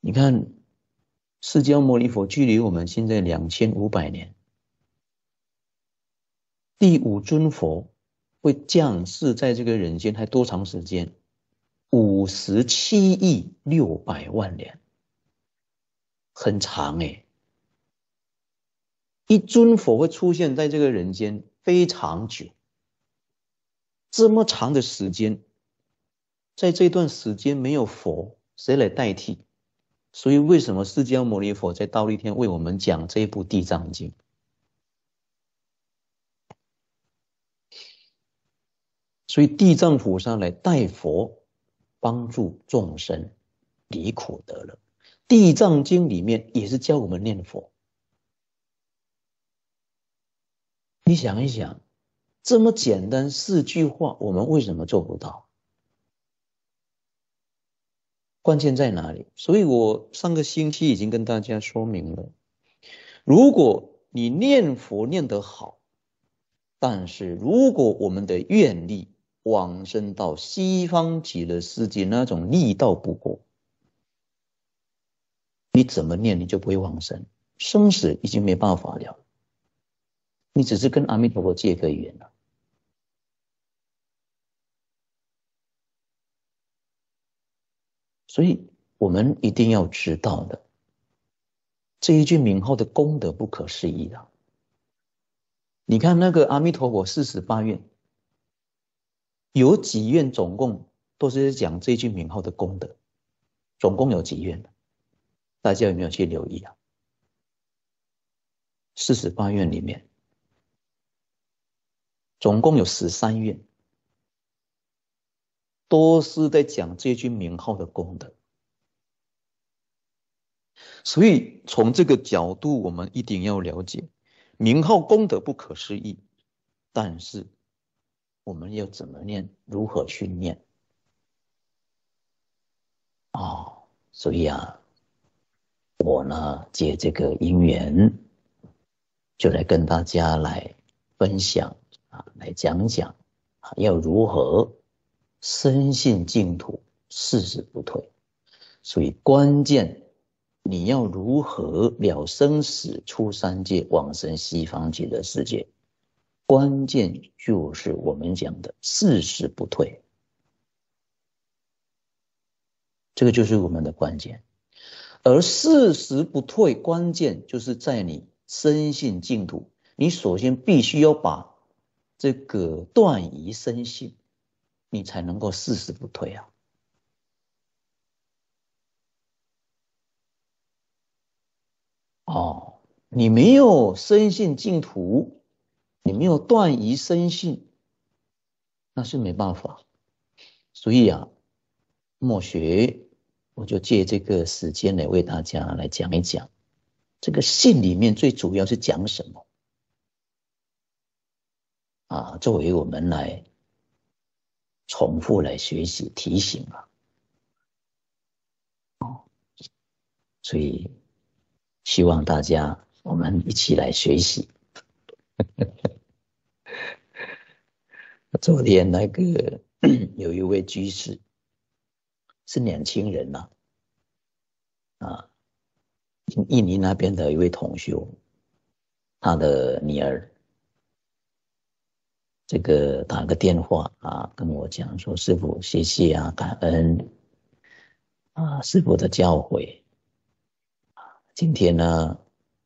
你看，释迦牟尼佛距离我们现在2500年，第五尊佛会降世在这个人间，还多长时间？57亿600万年，很长诶。一尊佛会出现在这个人间非常久，这么长的时间，在这段时间没有佛，谁来代替？所以为什么释迦牟尼佛在忉利天为我们讲这一部地藏经？所以地藏菩萨来代佛，帮助众生离苦得乐。地藏经里面也是教我们念佛。你想一想，这么简单4句话，我们为什么做不到？关键在哪里？所以我上个星期已经跟大家说明了，如果你念佛念得好，但是如果我们的愿力往生到西方极乐世界那种力道不够，你怎么念你就不会往生，生死已经没办法了，你只是跟阿弥陀佛结个缘了。所以我们一定要知道的，这一句名号的功德不可思议的。你看那个阿弥陀佛48愿，有几愿总共都是讲这句名号的功德，总共有几愿？大家有没有去留意啊？48愿里面总共有13愿，都是在讲这句名号的功德。所以从这个角度，我们一定要了解，名号功德不可思议，但是我们要怎么念，如何去念所以我呢借这个因缘，就来跟大家来分享来讲讲要如何深信净土，誓死不退。所以关键你要如何了生死，出三界，往生西方极乐世界，关键就是我们讲的誓死不退，这个就是我们的关键。而誓死不退，关键就是在你深信净土，你首先必须要把这个断疑深信，你才能够誓死不退啊。你没有深信净土，你没有断疑深信，那是没办法。所以默学我就借这个时间来为大家来讲一讲，这个信里面最主要是讲什么作为我们来重复来学习提醒所以希望大家我们一起来学习。昨天那个有一位居士是年轻人印尼那边的一位同修，他的女儿这个打个电话跟我讲说，师父谢谢感恩师父的教诲今天呢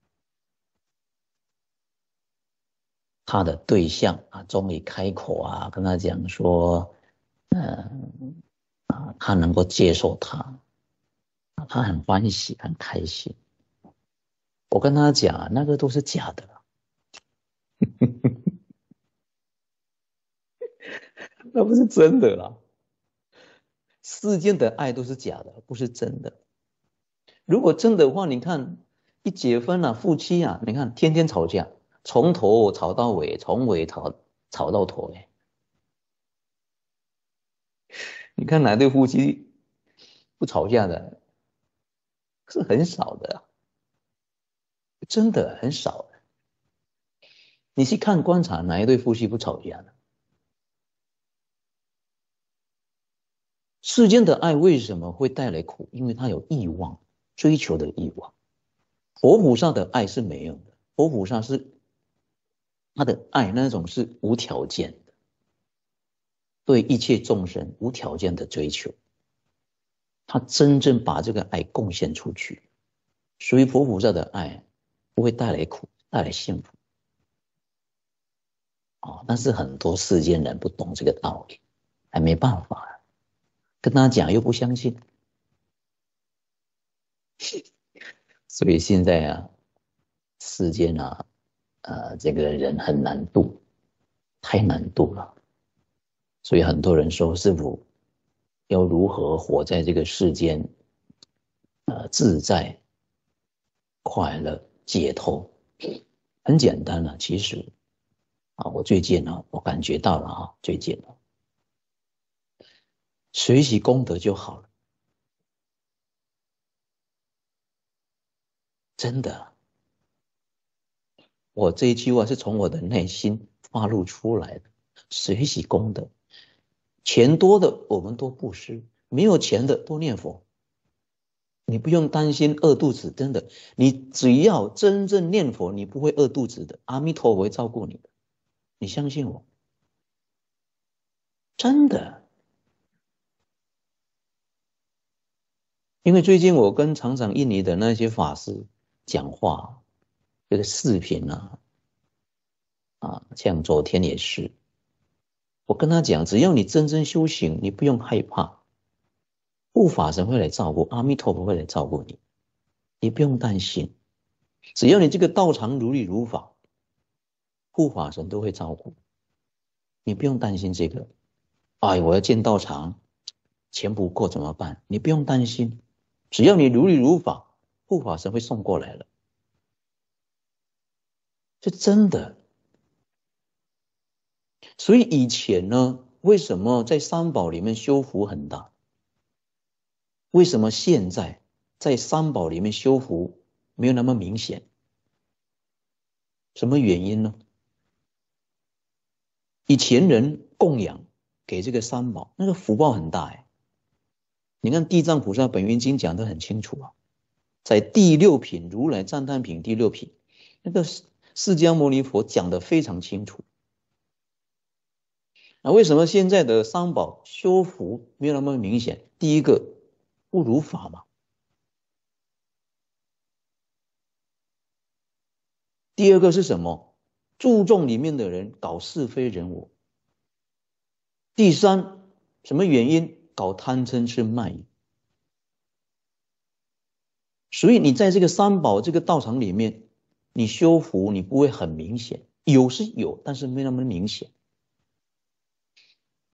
他的对象终于开口跟他讲说他能够接受他很欢喜很开心。我跟他讲那个都是假的那不是真的啦，世间的爱都是假的，不是真的。如果真的话，你看一结婚夫妻你看天天吵架，从头吵到尾，从尾吵到头你看哪对夫妻不吵架的？是很少的真的很少的。你去看观察哪一对夫妻不吵架的？世间的爱为什么会带来苦？因为它有欲望， 追求的欲望。佛菩萨的爱是没有的，佛菩萨是他的爱那种是无条件的，对一切众生无条件的追求，他真正把这个爱贡献出去，所以佛菩萨的爱不会带来苦，带来幸福。但是很多世间人不懂这个道理，还没办法，跟他讲又不相信。所以现在啊，世间啊，这个人很难度，太难度了。所以很多人说，师父要如何活在这个世间，自在、快乐、解脱？很简单了，其实我最近我感觉到了最近学习功德就好了，真的。我这一句话是从我的内心发露出来的，学习功德。钱多的我们多布施，没有钱的多念佛。你不用担心饿肚子，真的，你只要真正念佛，你不会饿肚子的，阿弥陀佛会照顾你的，你相信我，真的。因为最近我跟常常印尼的那些法师讲话，这个视频像昨天也是，我跟他讲，只要你真正修行，你不用害怕，护法神会来照顾，阿弥陀佛会来照顾你，你不用担心。只要你这个道场如理如法，护法神都会照顾，你不用担心这个。我要建道场，钱不够怎么办？你不用担心，只要你如理如法，护法神会送过来了，是真的。所以以前呢，为什么在三宝里面修福很大？为什么现在在三宝里面修福没有那么明显？什么原因呢？以前人供养给这个三宝，那个福报很大你看地藏菩萨本愿经讲得很清楚在第六品如来赞叹品第六品，那个释迦牟尼佛讲得非常清楚。那为什么现在的三宝修福没有那么明显？第一个不如法嘛，第二个是什么？注重里面的人搞是非人我。第三，什么原因？搞贪嗔痴慢疑。所以你在这个三宝这个道场里面，你修福你不会很明显，有是有，但是没那么明显。